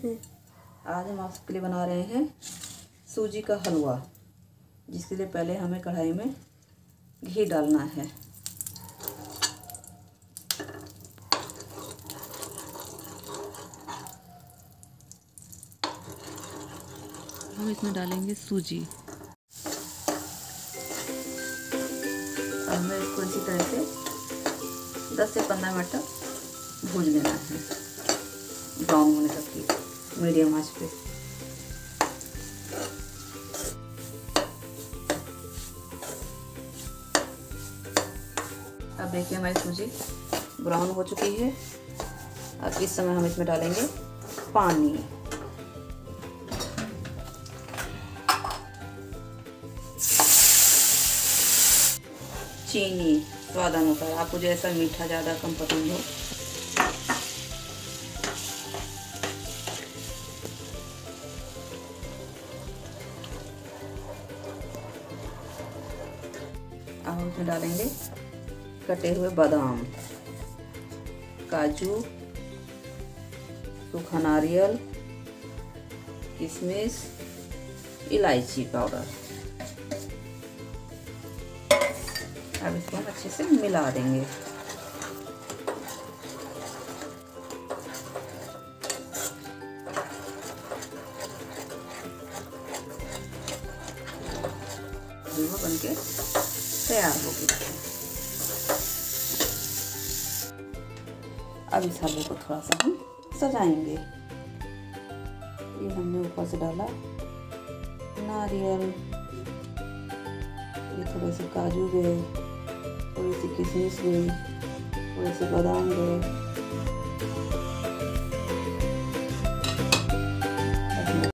आज हम आपके लिए बना रहे हैं सूजी का हलवा, जिसके लिए पहले हमें कढ़ाई में घी डालना है। हम इसमें डालेंगे सूजी। हमें इसको इसी तरह से 10 से 15 मिनट तक भून लेना है, ब्राउन होने तक की मीडियम आंच पे। अब देखिए हमारी सूजी ब्राउन हो चुकी है। अब इस समय हम इसमें डालेंगे पानी। चीनी स्वाद अनुसार, आपको जैसा मीठा ज़्यादा कम पसंद हो। अब हम इसमें डालेंगे कटे हुए बादाम, काजू, सूखा नारियल, किशमिश, इलायची पाउडर। अब इसको हम अच्छे से मिला देंगे। हलवा बनके तैयार हो गया। अब इस हलवे को थोड़ा सा हम सजाएंगे। ये हमने ऊपर से डाला नारियल, ये थोड़े से काजू गए, थोड़ी सी किशमिश गई, थोड़े से बादाम गए,